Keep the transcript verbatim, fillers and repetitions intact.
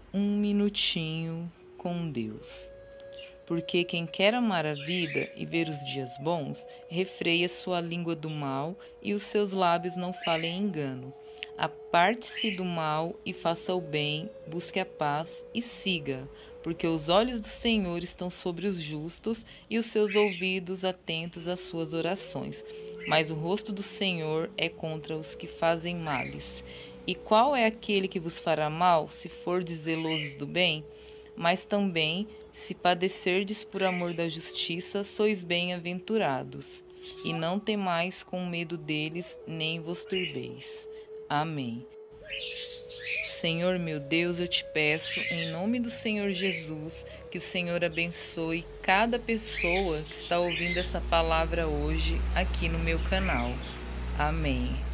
Um minutinho com Deus. Porque quem quer amar a vida e ver os dias bons, refreia sua língua do mal e os seus lábios não falem engano. Aparte-se do mal e faça o bem, busque a paz e siga, porque os olhos do Senhor estão sobre os justos e os seus ouvidos atentos às suas orações. Mas o rosto do Senhor é contra os que fazem males. E qual é aquele que vos fará mal, se fordes zelosos do bem? Mas também, se padecerdes por amor da justiça, sois bem-aventurados. E não temais com medo deles, nem vos turbeis. Amém. Senhor meu Deus, eu te peço, em nome do Senhor Jesus, que o Senhor abençoe cada pessoa que está ouvindo essa palavra hoje aqui no meu canal. Amém.